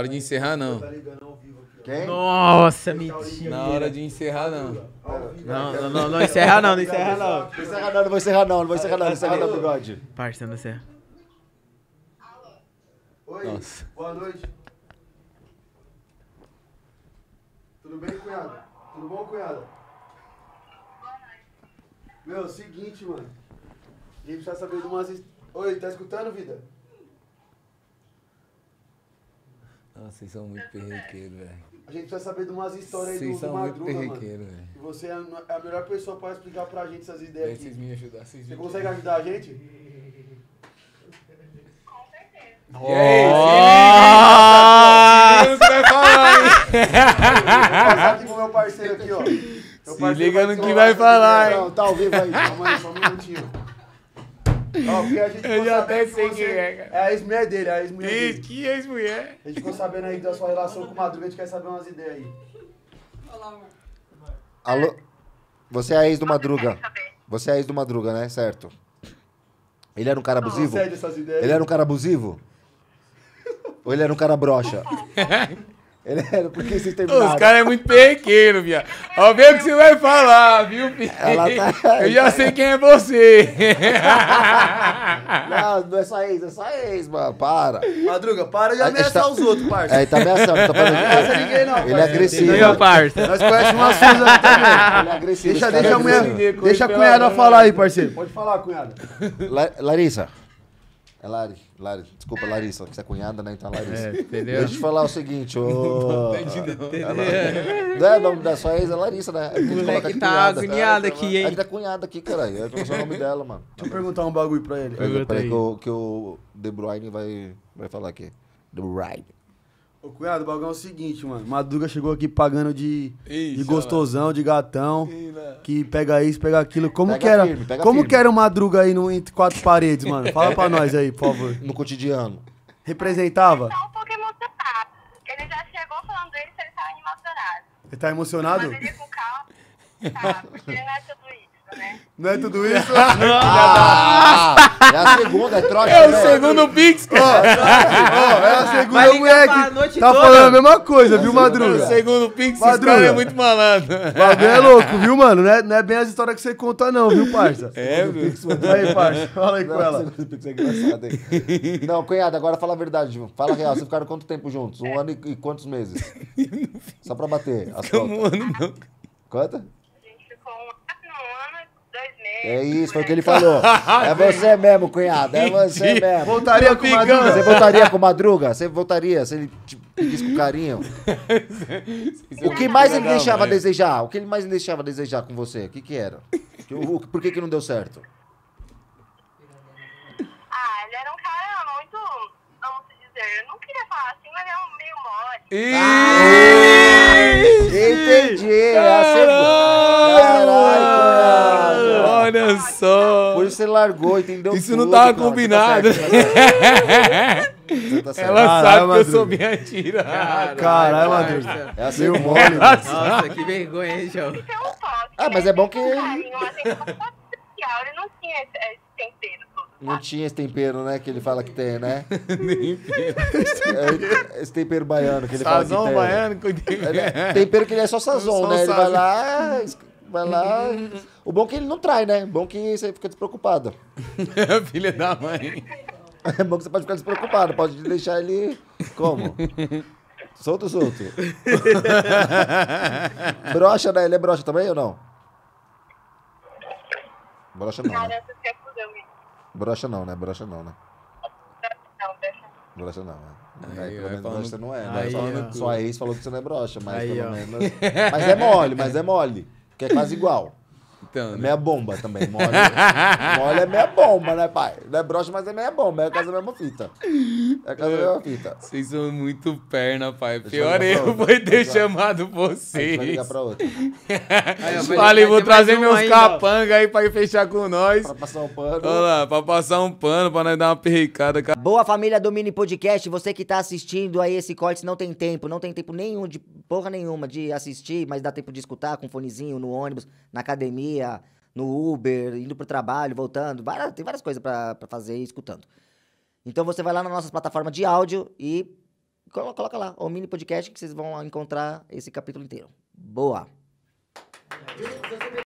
hora de encerrar, não. Quem? Nossa, mentira. Na hora de encerrar, não. Não encerra não, não encerra não. Não encerra não, não vou encerrar não, não vou encerrar não, não encerra não, bigode. Parça, não encerra. Oi, Nossa. boa noite. Tudo bem, cunhada? Tudo bom, cunhada? Meu, seguinte, mano. A gente precisa saber de umas... Oi, tá escutando, vida? Nossa, vocês são muito perrequeiros, velho. A gente precisa saber de umas histórias aí Vocês do são muito Madruga, mano. perrequeiros, velho. E você é a melhor pessoa pra explicar pra gente essas ideias Aí aqui. vocês me ajudar, vocês Você me consegue ajudar a gente? Se liga no que vai falar, hein? Vou passar aqui pro meu parceiro aqui, ó. Meu parceiro liga no que desenrolar vai essa falar, ideia. hein? Não, tá ao vivo aí. Calma aí, só um minutinho. Ó, porque a gente Eu ficou já sabendo até que sei você quem é, cara. é a ex-mulher dele, é a ex-mulher dele. Que ex-mulher. A gente ficou sabendo aí da sua relação com o Madruga, a gente quer saber umas ideias aí. Alô? Você é a ex do Madruga. Você é a ex do Madruga, né? Certo. Ele era um cara abusivo? Concede essas ideias. Ele era um cara abusivo? Ou ele era um cara broxa? Ele era... Por que vocês terminaram? Os caras é muito perrequeiro, viado. Ó, vê o que você vai falar, viu, filho? Ela tá- Eu já sei quem é você. Não, não é só ex, mano. Para. Madruga, para de A gente ameaçar tá- os outros, parça. É, ele tá ameaçando, tá falando. Não ameaça ninguém, não, Ele é parça. agressivo. Entendeu, parça? Nós conhecemos umas coisas aqui também. Ele é agressivo. Deixa, esse cara deixa, é a mulher, agressivo. deixa a cunhada falar aí, parceiro. Pode falar, cunhada. Larissa. É Lari. Desculpa, Larissa, que você é cunhada, né? Então é Larissa. Entendeu? Deixa eu te falar o seguinte, ô... Não é o nome da sua ex, é Larissa, né? É porque a gente Moleque coloca aqui tá cunhada. agoniado aqui, hein? É que tá cunhada aqui, caralho. Eu não sei o nome dela, mano. Deixa eu perguntar um bagulho pra ele. Peraí que o De Bruyne vai falar aqui. De Bruyne. Ô, cunhado, o bagulho é o seguinte, mano. Madruga chegou aqui pagando de Ixi, gostosão, de gatão. Que pega isso, pega aquilo. Como Pega que era? firme, pega Como firme. que era o Madruga aí no, entre quatro paredes, mano? Fala pra nós aí, por favor. No cotidiano. Representava? Tá um pouco emocionado. Ele já chegou falando dele que ele tava emocionado. Ele tá emocionado? Mas ele ia com calma. Tá, porque ele não é tudo isso, né? Não é tudo isso? É a segunda, é trote. É o né? segundo Pix, Ó, cara. é a Vai segunda ligar mulher pra que noite tá toda. falando a mesma coisa, viu, É o Madruga? segundo Pix, esse Madruga. cara é muito malandro. O bagulho é louco, viu, mano? Não é bem as histórias que você conta, não, viu, parça? É, meu. Aí, parça, fala aí com Não, ela. segundo Pix é engraçado, hein? Não, cunhada, agora fala a verdade, João. Fala a real. Vocês ficaram quanto tempo juntos? Um ano e quantos meses? Só pra bater as Como contas. ano não. Quanto? A gente ficou um ano, 2 meses. É isso, foi o que ele falou. É você mesmo, cunhada. É você mesmo. Voltaria com o Madruga. Você voltaria com o Madruga? Você voltaria se ele te pedisse com carinho? O que mais ele deixava a desejar? O que ele mais deixava a desejar com você? O que era? Por que não deu certo? Ah, ele era um cara muito, vamos dizer, eu não queria falar assim, mas é um meio mole. Entendi. É a segunda. Caralho, cunhada. Olha só. Por isso você largou, entendeu? Isso não tudo, tava cara. combinado. Você tá certo. Você tá certo. Ela Caralho, sabe que eu Madruga. sou bem atirado. Caralho, Madruga. É a segunda. Nossa, que vergonha, hein, João? Isso é um toque. Ah, mas é bom que- Um carinho, uma atenção especial. Ele não tinha esse tempero todo. Não tinha esse tempero, né? Que ele fala que tem, né? Esse tempero baiano que ele fala que Sazão tem. baiano. Tempero que ele é só sazon, Só né? Ele vai sazon. lá, vai lá. O bom é que ele não trai, né? Bom que você fica despreocupado. Filha da mãe. É bom que você pode ficar despreocupado. Pode deixar ele como? Solto. Brocha, né? Ele é brocha também ou não? Brocha não, né? Cara, você quer fuder comigo? Brocha não, né? Brocha não, né? Não, deixa. Brocha não, né? Aí, Pelo vai menos falando- brocha você não é, Aí, né? ó. Sua ex falou que você não é brocha, mas Aí, pelo ó. menos... Mas é mole. Que é quase igual. Então, É né? meia bomba também. Mole é meia bomba, né, pai? Não é brocha, mas é meia bomba. É quase a mesma fita. É quase a mesma fita. Vocês são muito perna, pai. Deixa Pior eu ligar pra erro outra. foi ter Vai ligar. chamado A gente vai vocês. ligar pra outra. Aí, ó, Falei, vou vai ter trazer mais um meus ainda, ó. capangas aí pra ir fechar com nós. Pra passar um pano. Olha lá, pra passar um pano, pra nós dar uma perricada. Boa família do Mini Podcast, você que tá assistindo aí esse corte, não tem tempo nenhum, de porra nenhuma de assistir, mas dá tempo de escutar com fonezinho no ônibus, na academia, no Uber, indo pro trabalho, voltando, tem várias coisas pra fazer e escutando. Então você vai lá na nossa plataforma de áudio e Coloca lá, o mini podcast, que vocês vão encontrar esse capítulo inteiro. Boa!